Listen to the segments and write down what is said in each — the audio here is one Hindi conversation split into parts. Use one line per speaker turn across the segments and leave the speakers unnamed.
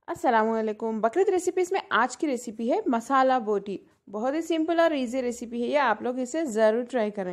अस्सलामुअलैकुम। बकरीद रेसिपीज में आज की रेसिपी है मसाला बोटी। बहुत ही सिंपल और इजी रेसिपी है ये, आप लोग इसे ज़रूर ट्राई करें।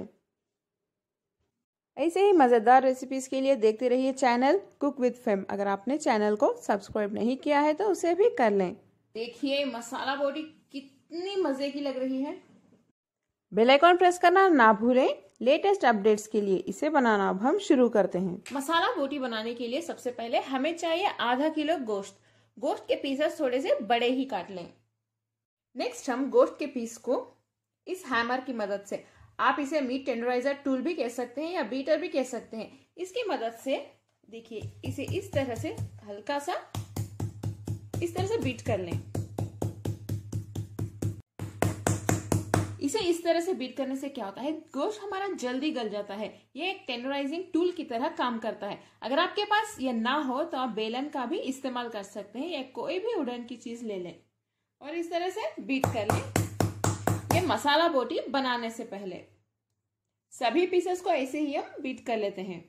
ऐसे ही मज़ेदार रेसिपीज के लिए देखते रहिए चैनल कुक विद फेम। अगर आपने चैनल को सब्सक्राइब नहीं किया है तो उसे भी कर लें। देखिए मसाला बोटी कितनी मज़े की लग रही है। बेल आइकॉन प्रेस करना ना भूलें लेटेस्ट अपडेट्स के लिए। इसे बनाना अब हम शुरू करते हैं। मसाला बोटी बनाने के लिए सबसे पहले हमें चाहिए आधा किलो गोश्त। गोश्त के पीसेस थोड़े से बड़े ही काट लें। नेक्स्ट हम गोश्त के पीस को इस हैमर की मदद से, आप इसे मीट टेंडराइजर टूल भी कह सकते हैं या बीटर भी कह सकते हैं, इसकी मदद से देखिए इसे इस तरह से हल्का सा इस तरह से बीट कर लें। इसे इस तरह से बीट करने से क्या होता है, गोश्त हमारा जल्दी गल जाता है। ये एक टेंडराइजिंग टूल की तरह काम करता है। अगर आपके पास ये ना हो तो आप बेलन का भी इस्तेमाल कर सकते हैं या कोई भी वुडन की चीज ले लें और इस तरह से बीट कर लें। ये मसाला बोटी बनाने से पहले सभी पीसेस को ऐसे ही हम बीट कर लेते हैं।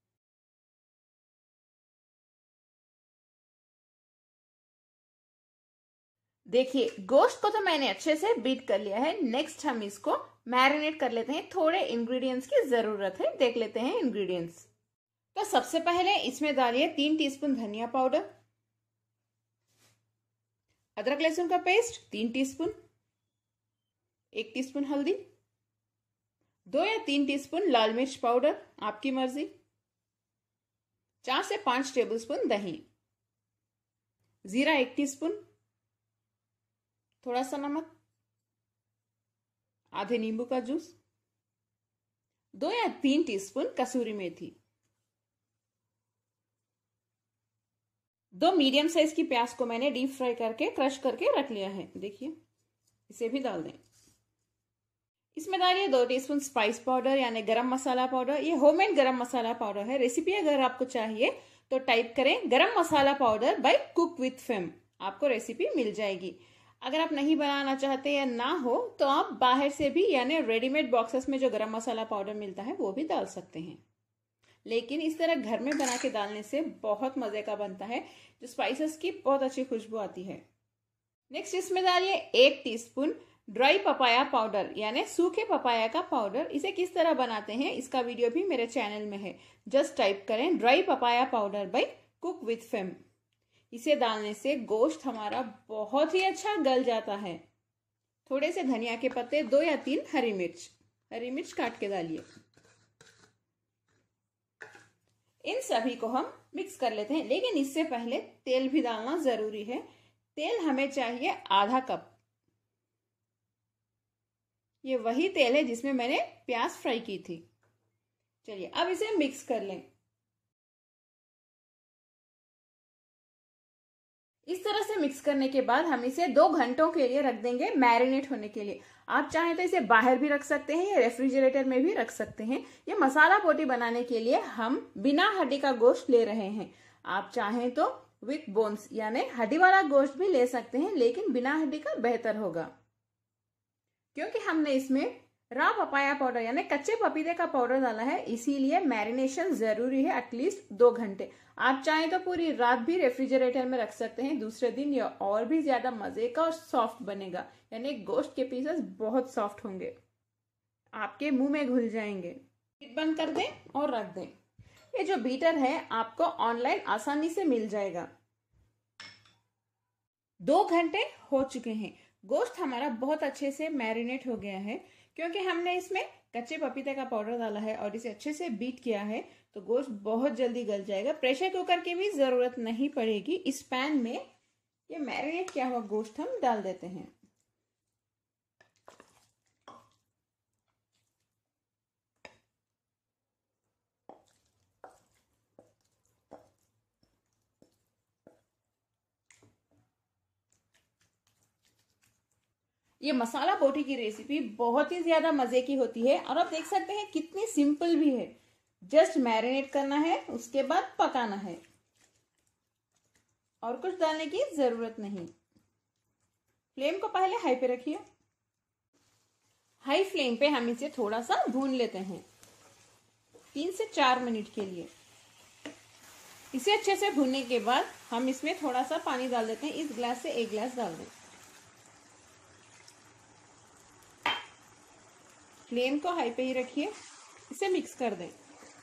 देखिए गोश्त को तो मैंने अच्छे से बीट कर लिया है। नेक्स्ट हम इसको मैरिनेट कर लेते हैं। थोड़े इंग्रेडिएंट्स की जरूरत है, देख लेते हैं इंग्रेडिएंट्स। तो सबसे पहले इसमें डालिए 3 टीस्पून धनिया पाउडर, अदरक लहसुन का पेस्ट 3 टीस्पून, 1 टीस्पून हल्दी, 2 या 3 टीस्पून लाल मिर्च पाउडर आपकी मर्जी, 4 से 5 टेबलस्पून दही, जीरा 1 टीस्पून, थोड़ा सा नमक, आधे नींबू का जूस, 2 या 3 टीस्पून कसूरी मेथी, 2 मीडियम साइज की प्याज को मैंने डीप फ्राई करके क्रश करके रख लिया है। देखिए इसे भी डाल दें। इसमें डालिए 2 टीस्पून स्पाइस पाउडर यानी गरम मसाला पाउडर। ये होममेड गरम मसाला पाउडर है। रेसिपी अगर आपको चाहिए तो टाइप करें गरम मसाला powder by cook with Fem, आपको रेसिपी मिल जाएगी। अगर आप नहीं बनाना चाहते या ना हो तो आप बाहर से भी यानी रेडीमेड बॉक्सेस में जो गरम मसाला पाउडर मिलता है वो भी डाल सकते हैं, लेकिन इस तरह घर में बना के डालने से बहुत मजे का बनता है, जो स्पाइसेस की बहुत अच्छी खुशबू आती है। नेक्स्ट इसमें डालिए 1 टीस्पून ड्राई पपाया पाउडर यानी सूखे पपाया का पाउडर। इसे किस तरह बनाते हैं इसका वीडियो भी मेरे चैनल में है, जस्ट टाइप करें dry papaya powder by cook with Fem. इसे डालने से गोश्त हमारा बहुत ही अच्छा गल जाता है। थोड़े से धनिया के पत्ते, 2 या 3 हरी मिर्च काट के डालिए। इन सभी को हम मिक्स कर लेते हैं, लेकिन इससे पहले तेल भी डालना जरूरी है। तेल हमें चाहिए आधा कप। ये वही तेल है जिसमें मैंने प्याज फ्राई की थी। चलिए अब इसे मिक्स कर लें। इस तरह से मिक्स करने के बाद हम इसे 2 घंटों के लिए रख देंगे मैरिनेट होने के लिए। आप चाहें तो इसे बाहर भी रख सकते हैं या रेफ्रिजरेटर में भी रख सकते हैं। ये मसाला बोटी बनाने के लिए हम बिना हड्डी का गोश्त ले रहे हैं। आप चाहें तो विथ बोन्स यानी हड्डी वाला गोश्त भी ले सकते हैं, लेकिन बिना हड्डी का बेहतर होगा, क्योंकि हमने इसमें रॉ पपाया पाउडर यानी कच्चे पपीते का पाउडर डाला है, इसीलिए मैरिनेशन जरूरी है एटलीस्ट 2 घंटे। आप चाहें तो पूरी रात भी रेफ्रिजरेटर में रख सकते हैं, दूसरे दिन यह और भी ज्यादा मजे का और सॉफ्ट बनेगा, यानी गोश्त के पीसेस बहुत सॉफ्ट होंगे, आपके मुंह में घुल जाएंगे। हीट बंद कर दें और रख दें। ये जो बीटर है आपको ऑनलाइन आसानी से मिल जाएगा। 2 घंटे हो चुके हैं। गोश्त हमारा बहुत अच्छे से मैरिनेट हो गया है, क्योंकि हमने इसमें कच्चे पपीते का पाउडर डाला है और इसे अच्छे से बीट किया है, तो गोश्त बहुत जल्दी गल जाएगा। प्रेशर कुकर की भी जरूरत नहीं पड़ेगी। इस पैन में ये मैरिनेट किया हुआ गोश्त हम डाल देते हैं। ये मसाला बोटी की रेसिपी बहुत ही ज्यादा मजे की होती है और आप देख सकते हैं कितनी सिंपल भी है। जस्ट मैरिनेट करना है, उसके बाद पकाना है और कुछ डालने की जरूरत नहीं। फ्लेम को पहले हाई पे रखिए। हाई फ्लेम पे हम इसे थोड़ा सा भून लेते हैं 3 से 4 मिनट के लिए। इसे अच्छे से भूनने के बाद हम इसमें थोड़ा सा पानी डाल देते हैं। इस ग्लास से 1 ग्लास डाल दें। फ्लेम को हाई पे ही रखिए, इसे मिक्स कर दें।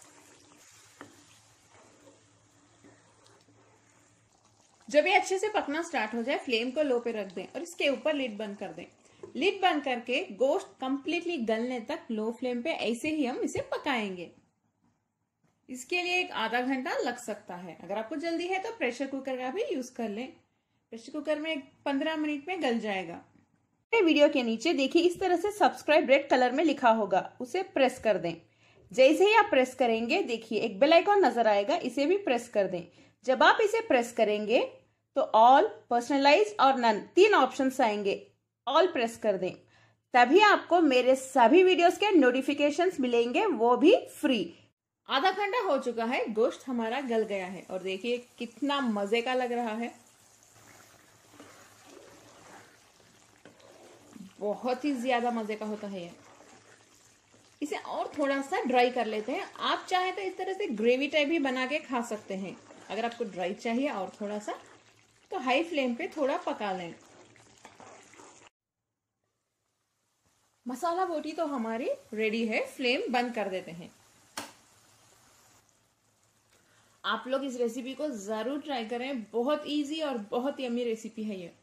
जब ये अच्छे से पकना स्टार्ट हो जाए, फ्लेम को लो पे रख दें और इसके ऊपर लिड बंद कर दें। लिड बंद करके गोश्त कंप्लीटली गलने तक लो फ्लेम पे ऐसे ही हम इसे पकाएंगे। इसके लिए 1 आधा घंटा लग सकता है। अगर आपको जल्दी है तो प्रेशर कुकर का भी यूज कर लें। प्रेशर कुकर में 15 मिनट में गल जाएगा। वीडियो के नीचे देखिए इस तरह से सब्सक्राइब रेड कलर में लिखा होगा, उसे प्रेस कर दें। जैसे ही आप प्रेस करेंगे देखिए एक बेल आइकॉन नजर आएगा, इसे भी प्रेस कर दें। जब आप इसे प्रेस करेंगे तो ऑल, पर्सनलाइज और नन 3 ऑप्शंस आएंगे। ऑल प्रेस कर दें, तभी आपको मेरे सभी वीडियोस के नोटिफिकेशंस मिलेंगे, वो भी फ्री। आधा घंटा हो चुका है, गोश्त हमारा गल गया है और देखिए कितना मजे का लग रहा है। बहुत ही ज्यादा मजे का होता है ये। इसे और थोड़ा सा ड्राई कर लेते हैं। आप चाहे तो इस तरह से ग्रेवी टाइप भी बना के खा सकते हैं। अगर आपको ड्राई चाहिए और थोड़ा सा, तो हाई फ्लेम पे थोड़ा पका लें। मसाला बोटी तो हमारी रेडी है। फ्लेम बंद कर देते हैं। आप लोग इस रेसिपी को जरूर ट्राई करें। बहुत इजी और बहुत यम्मी रेसिपी है ये।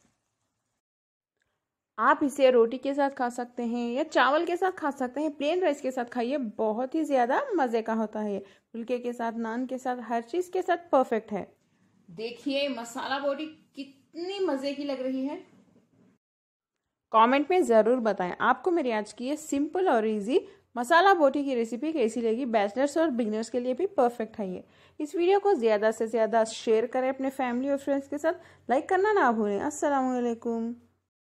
आप इसे रोटी के साथ खा सकते हैं या चावल के साथ खा सकते हैं। प्लेन राइस के साथ खाइए, बहुत ही ज्यादा मजे का होता है। फुलके के साथ, नान के साथ, हर चीज के साथ परफेक्ट है। देखिए मसाला बोटी कितनी मजे की लग रही है। कमेंट में जरूर बताएं आपको मेरी आज की ये सिंपल और इजी मसाला बोटी की रेसिपी कैसी लगी। बैचलर्स और बिगिनर्स के लिए भी परफेक्ट है ये। इस वीडियो को ज्यादा से ज्यादा शेयर करें अपने फैमिली और फ्रेंड्स के साथ। लाइक करना ना भूलें। अस्सलाम वालेकुम।